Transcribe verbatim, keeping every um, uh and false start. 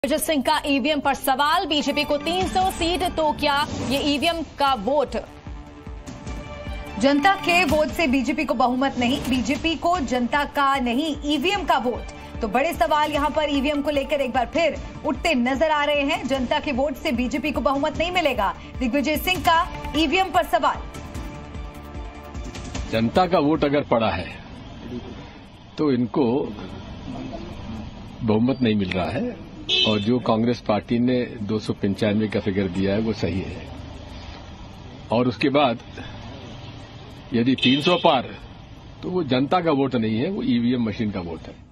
दिग्विजय सिंह का ईवीएम पर सवाल। बीजेपी को तीन सौ सीट तो क्या ये ईवीएम का वोट? जनता के वोट से बीजेपी को बहुमत नहीं, बीजेपी को जनता का नहीं ईवीएम का वोट। तो बड़े सवाल यहां पर ईवीएम को लेकर एक बार फिर उठते नजर आ रहे हैं। जनता के वोट से बीजेपी को बहुमत नहीं मिलेगा, दिग्विजय सिंह का ईवीएम पर सवाल। जनता का वोट अगर पड़ा है तो इनको बहुमत नहीं मिल रहा है, और जो कांग्रेस पार्टी ने दो सौ पंचानवे का फिगर दिया है वो सही है। और उसके बाद यदि तीन सौ पार तो वो जनता का वोट नहीं है, वो ईवीएम मशीन का वोट है।